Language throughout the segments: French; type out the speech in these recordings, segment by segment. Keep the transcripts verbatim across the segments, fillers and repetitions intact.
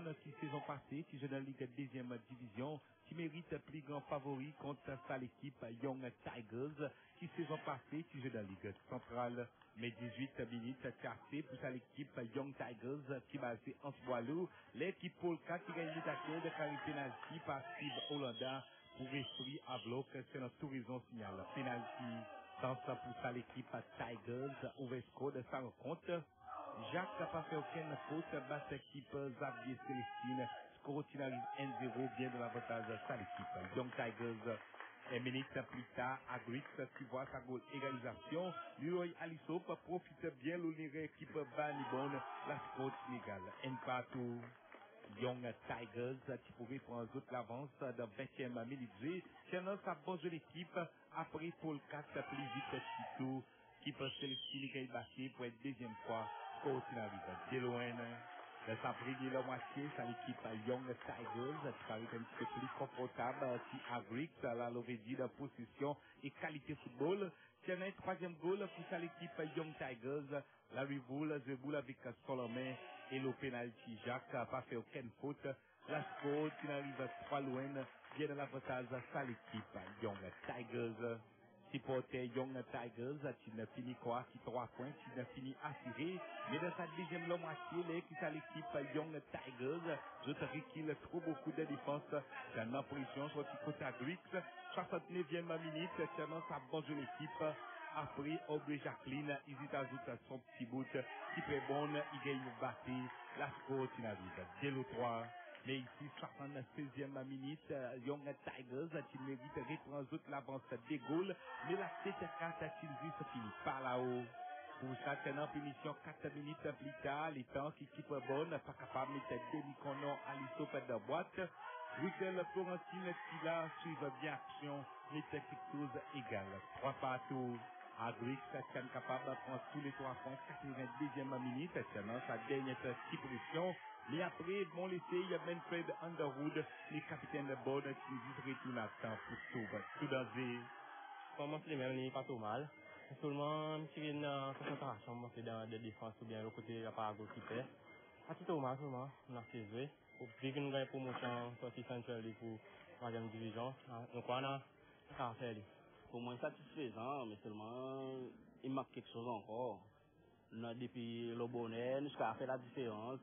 bonne qui saison passée, qui joue dans la Ligue deuxième division, qui mérite plus grand favori contre sa l'équipe Young Tigers, qui saison passée, qui joue dans la Ligue centrale, mais dix-huit minutes cassées pour sa l'équipe Young Tigers, qui basée en Boilou, l'équipe Polka qui gagne l'attaquant de carré penalty par Steve Hollanda pour esprit à bloc, c'est notre tourisme signal. Penalty, dans ça pour sa l'équipe Tigers, ouvert score de sa rencontre. Jacques n'a pas fait aucune faute, basse équipe Xavier Célestine, score finalise un zéro, bien de l'avantage de sa l'équipe. Young Tigers, et minutes plus tard, Agrix qui voit sa goal égalisation. Leroy Alissop profite bien l'unir équipe Banibon, la score inégale. Un partout. Young Tigers qui pourrait prendre toute l'avance de vingtième minute. Tiens, sa bonne de l'équipe après Paul quatre plus vite Tito qui peut sélectionner qui est battu pour être deuxième fois. Score finalise. De loin, de sa briller la moitié, c'est l'équipe Young Tigers qui paraît un petit peu plus confortable si Agrix la l'aurait dit de position et qualité football. Tiens, un troisième goal pour sa l'équipe Young Tigers. La rivoule, The Bull avec Solomon et le penalty Jacques n'a pas fait aucune faute. La score finalise trois loin, bien de l'avantage à sa l'équipe Young Tigers. Supporter Young Tigers, qui n'a fini quoi, qui trois points, qui n'a fini assuré. Mais dans sa deuxième la moitié, l'équipe à l'équipe Young Tigers, je te qu'il trop beaucoup de défense. C'est une position sur le côté Agrix. soixante-neuvième minute, c'est dans sa bonne l'équipe. Après, Aubrey Jacqueline, il ajoute son petit bout, qui fait bon, il gagne le bâti, la score finalise. Dès le trois. Mais ici, soixante-seizième minute, Young Tigers qui mérite de reprendre l'avance des goals. Mais la tête quatre qui se finit par là-haut. Pour ça, tenant punition quatre minutes plus tard, les temps qui équipe bonne, pas capable de mettre Demi-Conon à l'issue de boîte. Russell Florentine qui là suivent bien action, mais c'est quelque chose égal. Trois partout. Agrix qui est capable de prendre tous les trois points, quatre-vingt-deuxième minute, seulement sa dernière petite pression. Mais après, bon laissé, il y a Manfred Underwood, le capitaine de bord, qui dit retourne à temps pour tout, tout dans les... Comment c'est même, il n'est pas tout mal. Seulement, c'est une concentration, c'est dans la défense ou bien le côté de la part qui fait. À tout mal, seulement, on a fait jouer. Pour dire que nous avons une promotion sortie centrale pour la troisième division, donc on a ça à faire. Pour moi, satisfaisant, mais seulement, il manque quelque chose encore. Nous, depuis le bonheur, nous avons fait la différence.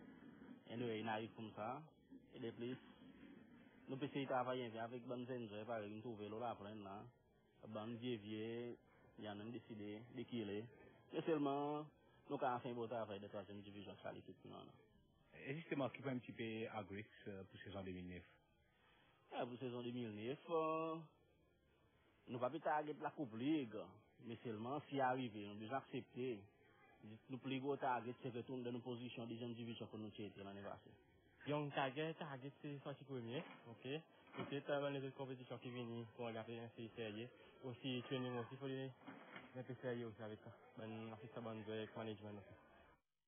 Et nous, il arrive comme ça. Et de plus, nous pouvons essayer de travailler avec Ban Zenze, par exemple, trouver l'eau là, là. Ban Dievier, il y en a décidé de killer. Et seulement, nous avons fait un beau travail de troisième division sur l'équipe. Et justement, qui peut un petit peu Agrix pour saison deux mille neuf? Ah, pour saison deux mille neuf, euh, nous ne pouvons pas target la Coupe Ligue, mais seulement si arrivé, nous devons accepter. Nous plus gros target, c'est retourner dans nos positions de deuxième division pour nous tirer l'année passée. Young Target, Target, c'est sorti premier, ok. Peut-être avant les autres compétitions qui viennent pour regarder un série sérieux. Aussi, training aussi, il faut les mettre sérieux aussi avec ça. Ben, assistant, ben, management aussi.